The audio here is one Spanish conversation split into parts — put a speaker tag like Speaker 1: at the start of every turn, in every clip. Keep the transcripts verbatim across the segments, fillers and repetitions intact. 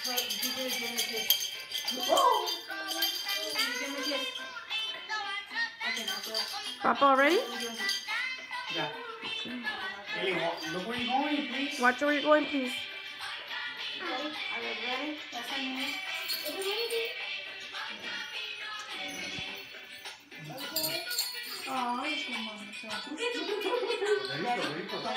Speaker 1: Papa already?
Speaker 2: Yeah. Ellie, look where you're going, please.
Speaker 1: Watch where you're going, please.
Speaker 3: Are you ready? That's on me. Oh, it's so much.
Speaker 2: Very good, very good.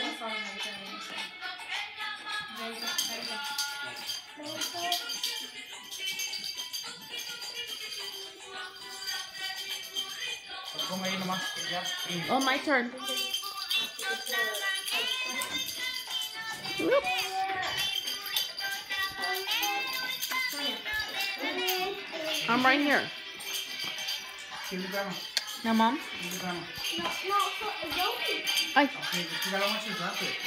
Speaker 2: Come ahí nomás. Ya.
Speaker 1: Oh, my turn. Whoop. I'm right here.
Speaker 2: Give the grandma.
Speaker 1: No, Mom?
Speaker 2: Give the grandma.
Speaker 3: No, no, so Zoe.
Speaker 1: Ay.
Speaker 2: Okay, just figure out once you drop it.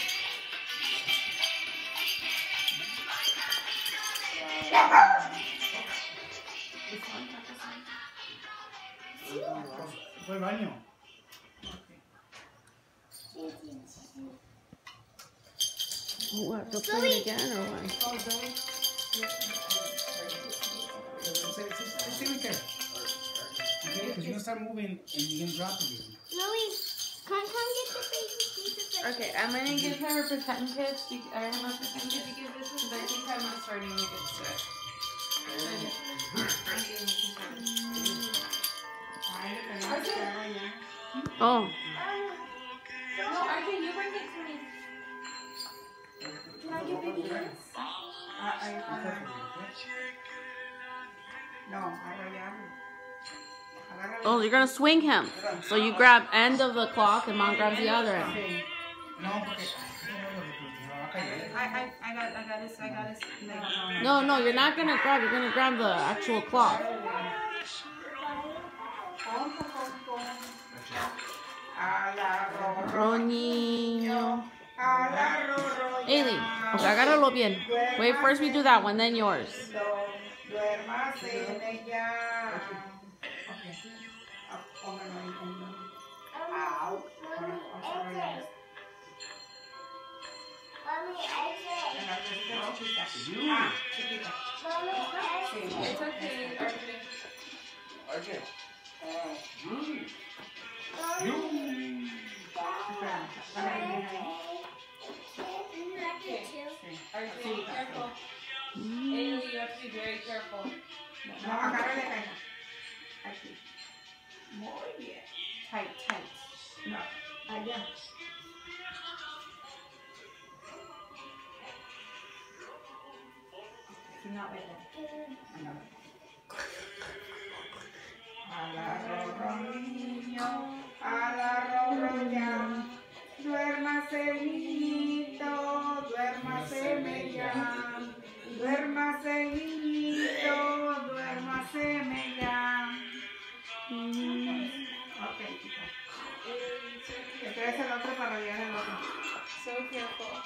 Speaker 2: Fue al baño.
Speaker 1: What, to play again or what?
Speaker 2: Oh, Zoe. Stay right there. Okay, because you're gonna start moving and you're gonna drop it again.
Speaker 3: Zoe, come, come get the baby Jesus.
Speaker 1: Okay, I'm gonna give her a pretend kiss. I have a pretend kit to give this one, but I think I'm not starting to get sick. Oh.
Speaker 3: No, R J, you bring it to me. Can I get baby kiss?
Speaker 4: No, agarra.
Speaker 1: Oh, you're gonna swing him. So you grab end of the clock and Mom grabs the other end.
Speaker 2: No, porque.
Speaker 4: I, I, I got, I got this, I got this.
Speaker 1: No, no, you're not gonna grab. You're gonna grab the actual clock. Roñiño. Aileen, okay, agárralo bien. Wait, first we do that one, then yours.
Speaker 4: It's okay, R J. R J, careful. Haley, you have to be very careful. No, agárrale caña. Aquí. Muy bien. Tight, tight. No, allá. Do not wait there. Agarro niño, agarro ya. Duérmase niñito, duérmase ya. Duérmase niñito, duérmase ya. Ok, chica. Este es el otro para rayar el otro.
Speaker 3: So careful.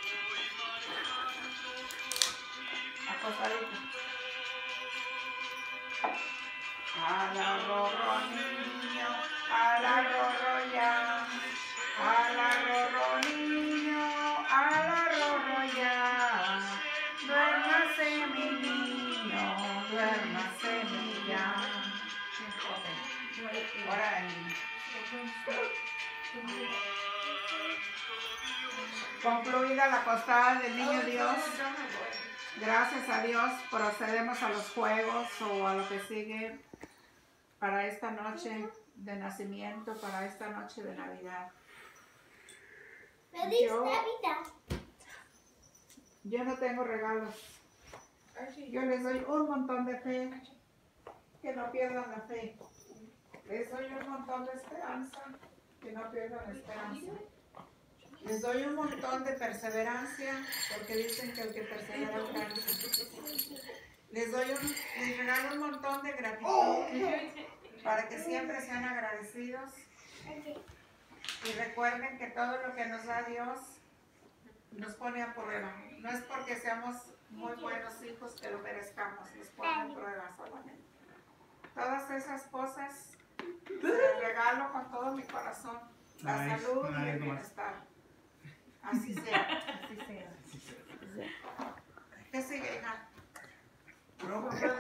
Speaker 4: Acostadito. Agarro niño, agarro ya. Agarro niño, agarro ya. Duérmase mi niño, duérmase mi ya. Ahora concluida la acostada del niño Dios. Gracias a Dios procedemos a los juegos o a lo que sigue para esta noche de nacimiento, para esta noche de Navidad. Yo, yo no tengo regalos. Yo les doy un montón de fe. Que no pierdan la fe. Les doy un montón de esperanza. Que no pierdan la esperanza. Les doy un montón de perseverancia, porque dicen que el que persevera alcanza. Les doy un, les regalo un montón de gratitud, para que siempre sean agradecidos. Y recuerden que todo lo que nos da Dios, nos pone a prueba. No es porque seamos muy buenos hijos que lo merezcamos, nos pone a prueba solamente. Todas esas cosas, les regalo con todo mi corazón. La
Speaker 2: Nice,
Speaker 4: salud y
Speaker 2: nice,
Speaker 4: el
Speaker 2: nice.
Speaker 4: bienestar. Así sea, así sea. ¿Qué sigue, hija? nosotros